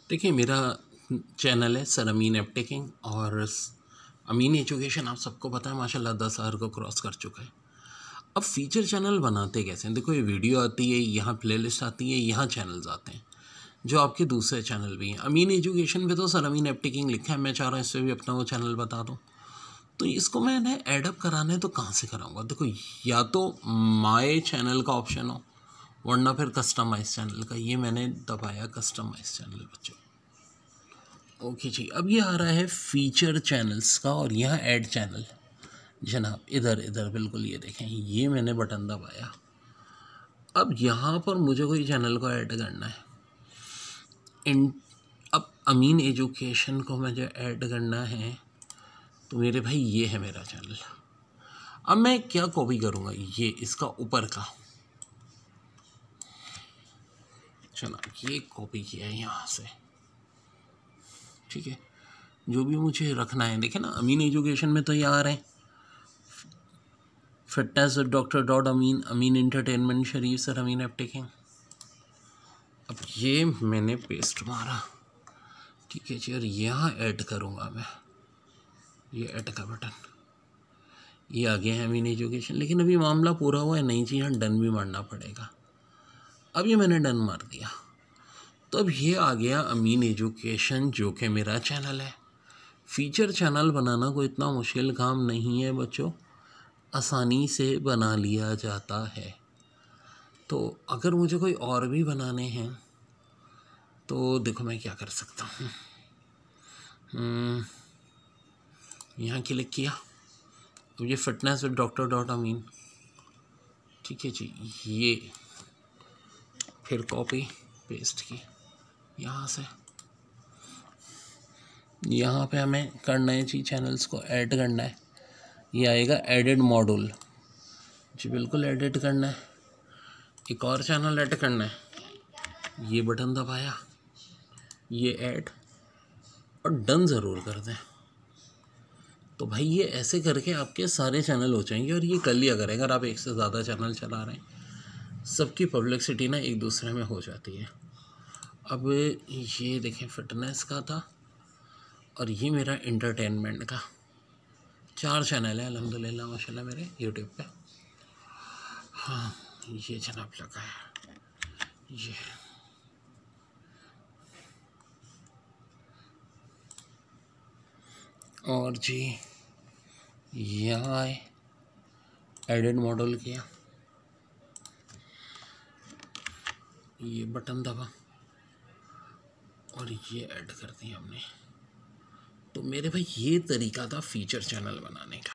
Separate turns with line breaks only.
देखिए, मेरा चैनल है सर अमीन ऐप टेकिंग और अमीन एजुकेशन आप सबको पता है माशाल्लाह 10,000 को क्रॉस कर चुका है। अब फीचर चैनल बनाते कैसे हैं? देखो, ये वीडियो आती है, यहाँ प्लेलिस्ट आती है, यहाँ चैनल्स आते हैं जो आपके दूसरे चैनल भी हैं। अमीन एजुकेशन पे तो सर अमीन ऐप टेकिंग लिखा है, मैं चाह रहा हूँ इस पर भी अपना वो चैनल बता दूँ। तो इसको मैंने एडअप कराना है तो कहाँ से कराऊंगा? देखो, या तो माय चैनल का ऑप्शन हो, वरना फिर कस्टमाइज चैनल का। ये मैंने दबाया कस्टमाइज चैनल बच्चों। ओके जी, अब ये आ रहा है फीचर चैनल्स का और यहाँ ऐड चैनल। जनाब इधर इधर बिल्कुल, ये देखें, ये मैंने बटन दबाया। अब यहाँ पर मुझे कोई चैनल को ऐड करना है। अब अमीन एजुकेशन को मुझे ऐड करना है तो मेरे भाई ये है मेरा चैनल। अब मैं क्या कॉपी करूँगा? ये इसका ऊपर का, चलो ये कॉपी किया है यहाँ से, ठीक है। जो भी मुझे रखना है, देखे ना, अमीन एजुकेशन में तो ये आ रहे हैं fitness doctor dot Amin, Amin entertainment Sharif sir Amin app taking. अब ये मैंने पेस्ट मारा, ठीक है जी, और यहाँ ऐड करूँगा मैं, ये ऐड का बटन, ये आ गया है अमीन एजुकेशन। लेकिन अभी मामला पूरा हुआ है नहीं जी, यहाँ डन भी मारना पड़ेगा। अब ये मैंने डन मार दिया तो अब ये आ गया अमीन एजुकेशन, जो कि मेरा चैनल है। फीचर चैनल बनाना कोई इतना मुश्किल काम नहीं है बच्चों, आसानी से बना लिया जाता है। तो अगर मुझे कोई और भी बनाने हैं तो देखो मैं क्या कर सकता हूँ। यहाँ क्लिक किया, अब ये fitness with doctor dot Amin, ठीक है जी। ये फिर कॉपी पेस्ट की यहाँ से, यहाँ पे हमें करना है जी, चैनल्स को ऐड करना है। ये आएगा एडिड मॉड्यूल जी, बिल्कुल एडिट करना है। एक और चैनल ऐड करना है, ये बटन दबाया, ये ऐड और डन ज़रूर कर दें। तो भाई ये ऐसे करके आपके सारे चैनल हो जाएंगे। और ये कर लिया करें, अगर आप एक से ज़्यादा चैनल चला रहे हैं, सबकी पब्लिसिटी ना एक दूसरे में हो जाती है। अब ये देखें, फिटनेस का था और ये मेरा एंटरटेनमेंट का। 4 चैनल है अल्हम्दुलिल्लाह माशाल्लाह मेरे यूट्यूब पे। हाँ, ये जनाब लगा है, ये और जी यहाँ आए, एडिट मॉडल किया, ये बटन दबा और ये ऐड कर दिया हमने। तो मेरे भाई ये तरीका था फीचर चैनल बनाने का।